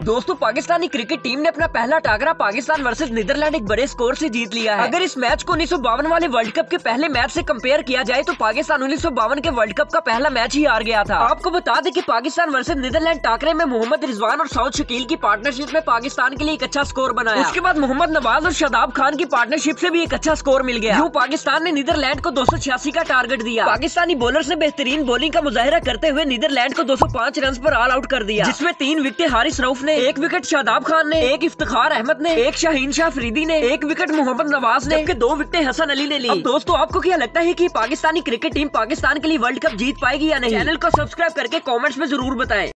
दोस्तों Pakistani cricket team ने अपना पहला टाकरा पाकिस्तान वर्सेस नीदरलैंड एक बड़े स्कोर से जीत लिया है। अगर इस मैच को 1952 वाले वर्ल्ड कप के पहले मैच से कंपेयर किया जाए तो पाकिस्तान 1952 के वर्ल्ड कप का पहला मैच ही हार गया था। आपको बता दें कि पाकिस्तान वर्सेस नीदरलैंड टाकरे में मोहम्मद रिजवान और सऊद शकील की पार्टनरशिप में पाकिस्तान के लिए एक अच्छा स्कोर बनाया। उसके बाद मोहम्मद नवाज और शादाब खान की पार्टनरशिप से भी एक अच्छा स्कोर मिल गया। यूं पाकिस्तान ने नीदरलैंड को 286 का टारगेट दिया। पाकिस्तानी बॉलर्स ने बेहतरीन बॉलिंग का मुजाहिरा करते हुए नीदरलैंड को 205 रन पर ऑल आउट कर दिया, जिसमें 3 विकेट हारिस रऊफ ने, 1 विकेट शादाब खान ने, 1 इफ्तिखार अहमद ने, 1 शाहीन शाह अफरीदी ने, 1 विकेट मोहम्मद नवाज ने, जबकि 2 विकेट हसन अली ने ली। अब दोस्तों आपको क्या लगता है कि पाकिस्तानी क्रिकेट टीम पाकिस्तान के लिए वर्ल्ड कप जीत पाएगी या नहीं? चैनल को सब्सक्राइब करके कमेंट्स में जरूर बताएं।